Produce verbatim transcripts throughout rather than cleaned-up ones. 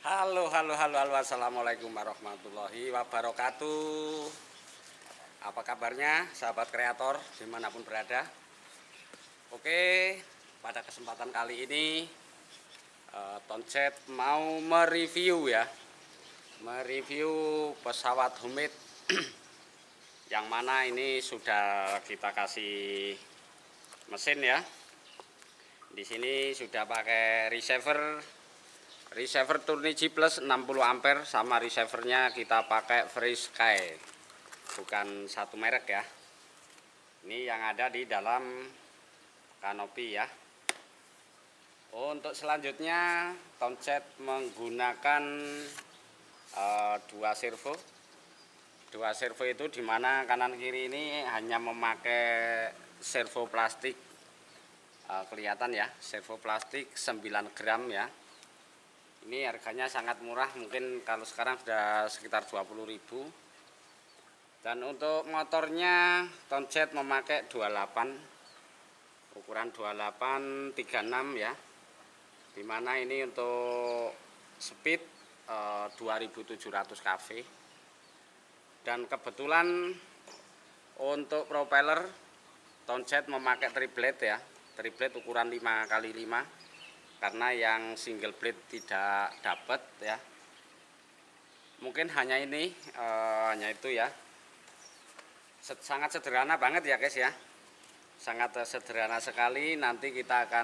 Halo, halo, halo, halo, assalamualaikum warahmatullahi wabarakatuh. Apa kabarnya, sahabat kreator dimanapun berada? Oke, pada kesempatan kali ini uh, Tonset mau mereview ya, mereview pesawat Humit yang mana ini sudah kita kasih mesin ya. Di sini sudah pakai receiver. Receiver Turnigy Plus enam puluh ampere sama receivernya kita pakai FreeSky, bukan satu merek ya. Ini yang ada di dalam kanopi ya. Untuk selanjutnya Tonset menggunakan uh, dua servo. Dua servo itu dimana kanan kiri ini hanya memakai servo plastik, uh, kelihatan ya, servo plastik sembilan gram ya. Ini harganya sangat murah, mungkin kalau sekarang sudah sekitar dua puluh ribu. Dan untuk motornya Tonset memakai dua puluh delapan, ukuran dua puluh delapan tiga puluh enam ya. Dimana ini untuk speed e, dua ribu tujuh ratus kV. Dan kebetulan untuk propeller Tonset memakai triplet ya, triplet ukuran lima kali lima. Karena yang single blade tidak dapat ya, mungkin hanya ini eh, hanya itu ya. Sangat sederhana banget ya guys ya, sangat sederhana sekali. Nanti kita akan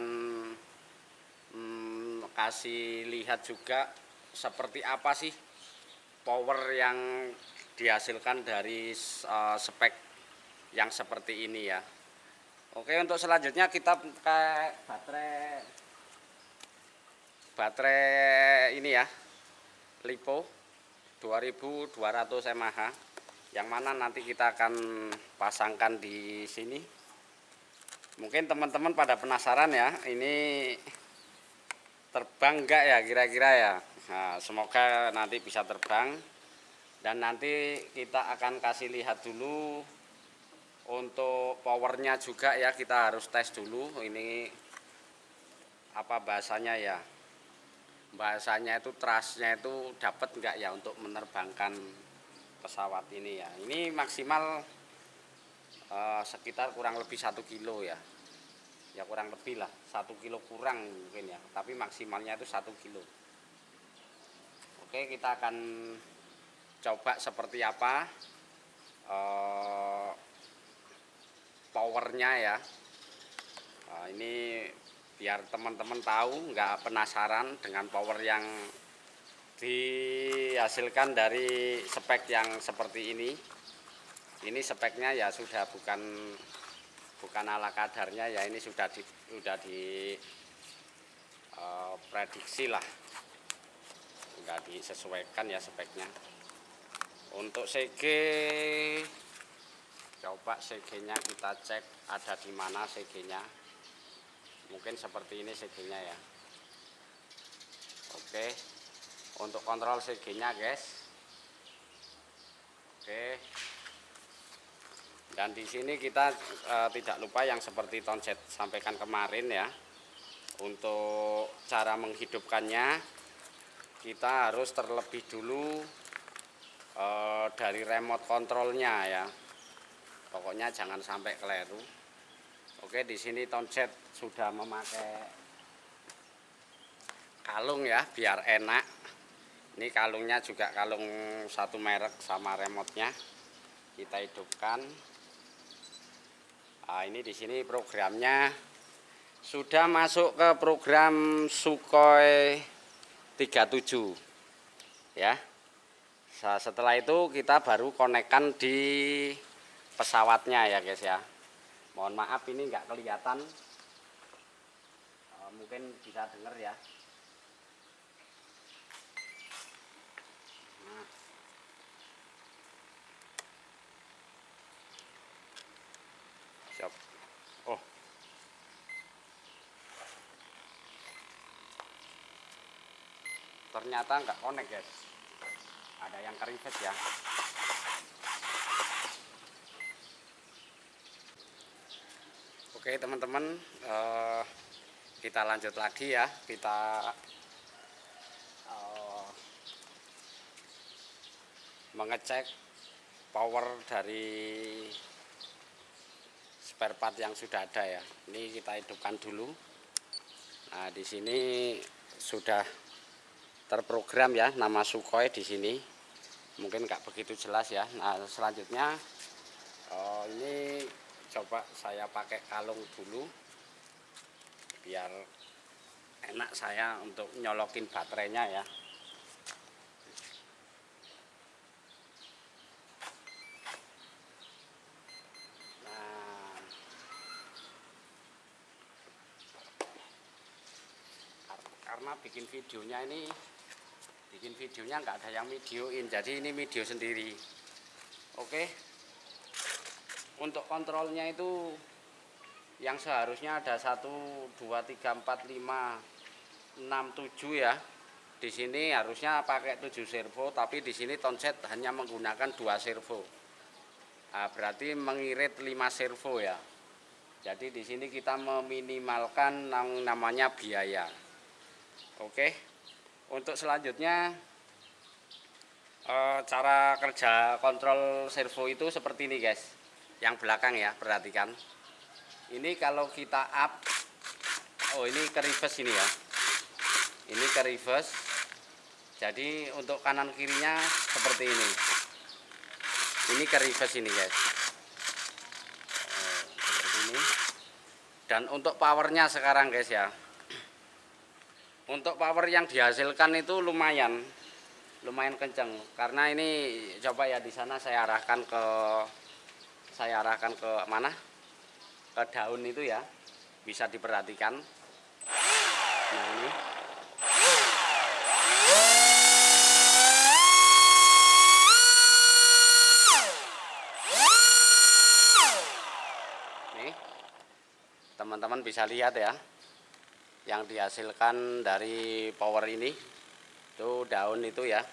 hmm, kasih lihat juga seperti apa sih power yang dihasilkan dari uh, spek yang seperti ini ya. Oke, untuk selanjutnya kita pakai baterai baterai ini ya, LiPo dua ribu dua ratus mAh, yang mana nanti kita akan pasangkan di sini. Mungkin teman-teman pada penasaran ya, ini terbang enggak ya kira-kira ya. Nah, semoga nanti bisa terbang. Dan nanti kita akan kasih lihat dulu untuk powernya juga ya, kita harus tes dulu ini apa bahasanya ya. Bahasanya itu trustnya itu dapat enggak ya untuk menerbangkan pesawat ini ya. Ini maksimal eh, sekitar kurang lebih satu kilo ya, ya kurang lebih lah satu kilo kurang mungkin ya, tapi maksimalnya itu satu kilo. Oke, kita akan coba seperti apa eh, powernya ya. Nah, ini biar teman-teman tahu, nggak penasaran dengan power yang dihasilkan dari spek yang seperti ini. Ini speknya ya sudah bukan bukan ala kadarnya ya, ini sudah di sudah di uh, prediksi lah, nggak disesuaikan ya speknya. Untuk C G, coba C G-nya kita cek ada di mana C G-nya. Mungkin seperti ini C G-nya ya. Oke, untuk kontrol C G-nya guys. Oke. Dan di sini kita e, tidak lupa yang seperti Tonset sampaikan kemarin ya. Untuk cara menghidupkannya, kita harus terlebih dulu e, dari remote kontrolnya ya. Pokoknya jangan sampai keliru. Oke, di sini Tonset sudah memakai kalung ya, biar enak. Ini kalungnya juga kalung satu merek sama remote-nya. Kita hidupkan. Nah, ini di sini programnya sudah masuk ke program Sukhoi tiga puluh tujuh ya. Setelah itu kita baru konekkan di pesawatnya ya guys ya. Mohon maaf ini nggak kelihatan, e, mungkin bisa dengar ya. Nah. Siap. Oh, ternyata nggak connect guys, ada yang kerivet ya. Oke teman-teman, eh, kita lanjut lagi ya, kita eh, mengecek power dari spare part yang sudah ada ya. Ini kita hidupkan dulu. Nah, di sini sudah terprogram ya nama Sukhoi di sini. Mungkin nggak begitu jelas ya. Nah, selanjutnya oh, ini coba saya pakai kalung dulu biar enak saya untuk nyolokin baterainya ya. Nah, karena bikin videonya ini bikin videonya nggak ada yang videoin, jadi ini video sendiri. Oke, untuk kontrolnya itu yang seharusnya ada satu dua tiga empat lima enam tujuh ya. Di sini harusnya pakai tujuh servo, tapi di sini Toncet hanya menggunakan dua servo. Nah, berarti mengirit lima servo ya. Jadi di sini kita meminimalkan yang namanya biaya. Oke. Untuk selanjutnya eh, cara kerja kontrol servo itu seperti ini guys. Yang belakang ya, perhatikan. Ini kalau kita up, oh ini ke reverse ini ya. Ini ke reverse. Jadi untuk kanan kirinya seperti ini. Ini ke reverse ini guys. Oh, seperti ini. Dan untuk powernya sekarang guys ya. Untuk power yang dihasilkan itu lumayan, lumayan kenceng. Karena ini coba ya di sana saya arahkan ke, saya arahkan ke mana? Ke daun itu ya, bisa diperhatikan. Nah ini. Nih, teman-teman bisa lihat ya. Yang dihasilkan dari power ini itu daun itu ya.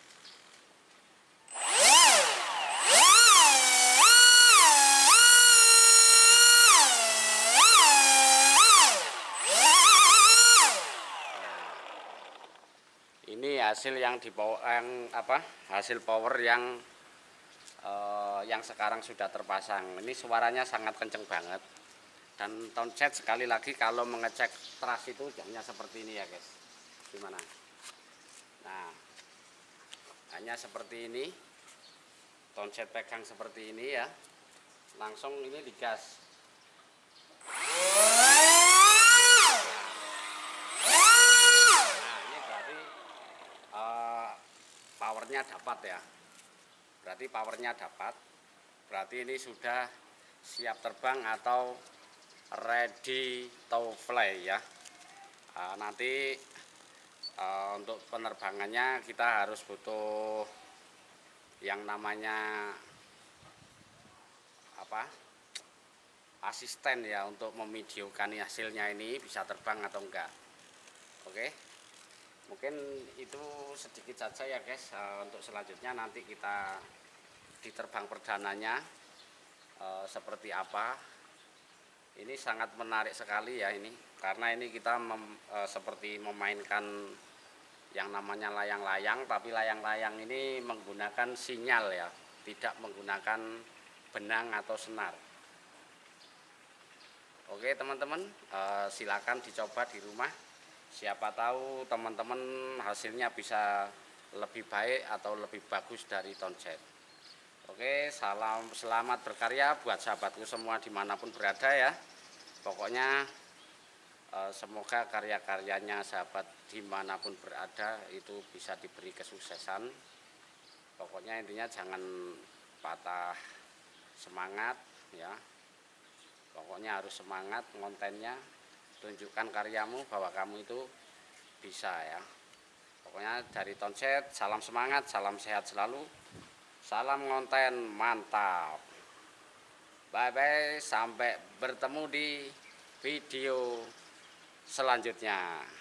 Ini hasil yang di yang apa hasil power yang eh, yang sekarang sudah terpasang. Ini suaranya sangat kenceng banget. Dan Toncet sekali lagi kalau mengecek trust itu hanya seperti ini ya guys. Gimana? Nah, hanya seperti ini. Toncet pegang seperti ini ya. Langsung ini digas. Nah, ini berarti uh, powernya dapat ya. Berarti powernya dapat. Berarti ini sudah siap terbang atau ready to fly ya. Uh, nanti uh, untuk penerbangannya kita harus butuh yang namanya apa asisten ya untuk memvideokan hasilnya ini bisa terbang atau enggak. Oke, mungkin itu sedikit saja ya guys. Uh, untuk selanjutnya nanti kita di terbang perdananya uh, seperti apa. Ini sangat menarik sekali ya ini, karena ini kita mem, e, seperti memainkan yang namanya layang-layang, tapi layang-layang ini menggunakan sinyal ya, tidak menggunakan benang atau senar. Oke teman-teman, e, silakan dicoba di rumah. Siapa tahu teman-teman hasilnya bisa lebih baik atau lebih bagus dari Toncet. Oke, salam selamat berkarya buat sahabatku semua dimanapun berada ya. Pokoknya eh, semoga karya-karyanya sahabat dimanapun berada itu bisa diberi kesuksesan. Pokoknya intinya jangan patah semangat ya. Pokoknya harus semangat kontennya. Tunjukkan karyamu bahwa kamu itu bisa ya. Pokoknya dari Toncet, salam semangat, salam sehat selalu. Salam ngonten mantap. Bye bye, sampai bertemu di video selanjutnya.